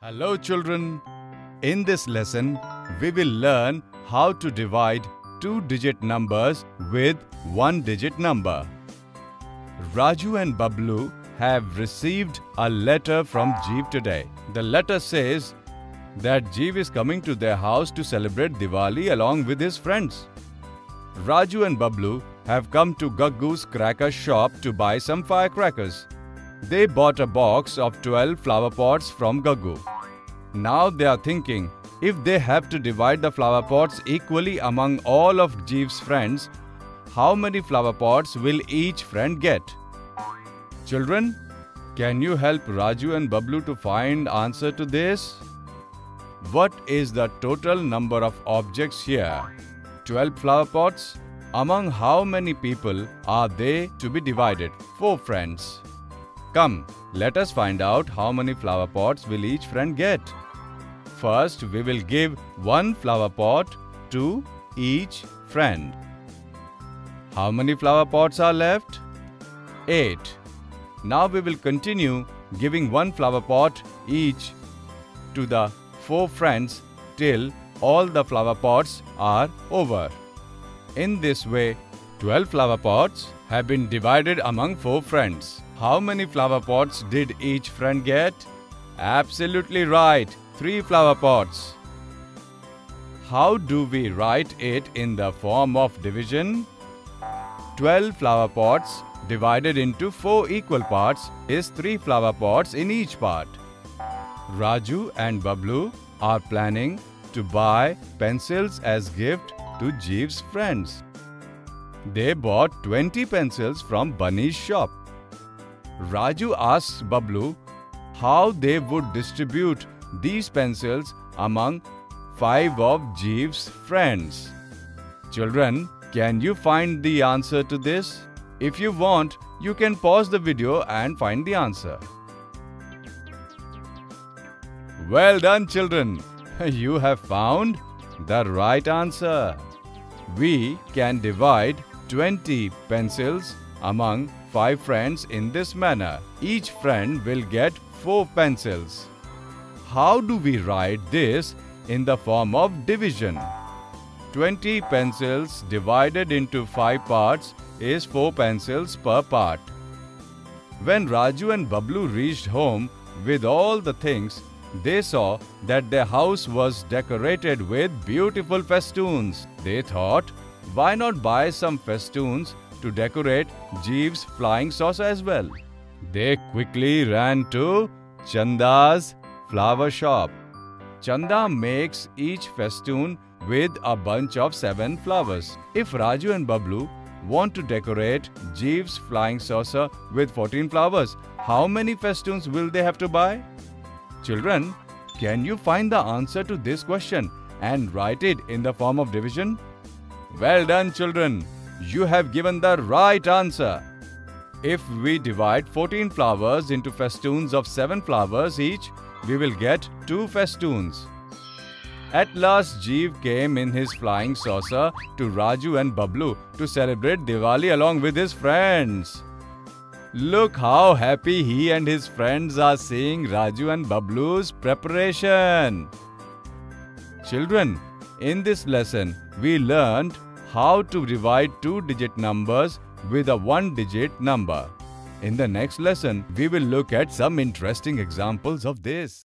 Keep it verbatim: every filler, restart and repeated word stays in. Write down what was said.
Hello children, in this lesson we will learn how to divide two-digit numbers with one-digit number. Raju and Bablu have received a letter from Jeev today. The letter says that Jeev is coming to their house to celebrate Diwali along with his friends. Raju and Bablu have come to Gaggu's cracker shop to buy some firecrackers. They bought a box of twelve flower pots from Gaggu. Now they are thinking, if they have to divide the flower pots equally among all of Jeev's friends, how many flower pots will each friend get? Children, can you help Raju and Bablu to find answer to this? What is the total number of objects here? twelve flower pots. Among how many people are they to be divided? Four friends. Come, let us find out how many flower pots will each friend get. First, we will give one flower pot to each friend. How many flower pots are left? Eight. Now we will continue giving one flower pot each to the four friends till all the flower pots are over. In this way, twelve flower pots have been divided among four friends. How many flower pots did each friend get? Absolutely right, three flower pots. How do we write it in the form of division? twelve flower pots divided into four equal parts is three flower pots in each part. Raju and Bablu are planning to buy pencils as gift to Jeev's friends. They bought twenty pencils from Bunny's shop. Raju asks Bablu how they would distribute these pencils among five of Jeev's friends. Children, can you find the answer to this? If you want, you can pause the video and find the answer. Well done, children. You have found the right answer. We can divide twenty pencils among five friends in this manner. Each friend will get four pencils. How do we write this in the form of division? twenty pencils divided into five parts is four pencils per part. When Raju and Bablu reached home with all the things, they saw that their house was decorated with beautiful festoons. They thought, why not buy some festoons to decorate Jeev's flying saucer as well? They quickly ran to Chanda's flower shop. Chanda makes each festoon with a bunch of seven flowers. If Raju and Bablu want to decorate Jeev's flying saucer with fourteen flowers, how many festoons will they have to buy? Children, can you find the answer to this question and write it in the form of division? Well done, children. You have given the right answer. If we divide fourteen flowers into festoons of seven flowers each, we will get two festoons. At last, Jeev came in his flying saucer to Raju and Bablu to celebrate Diwali along with his friends. Look how happy he and his friends are seeing Raju and Bablu's preparation. Children, in this lesson, we learned how to divide two-digit numbers with a one-digit number. In the next lesson, we will look at some interesting examples of this.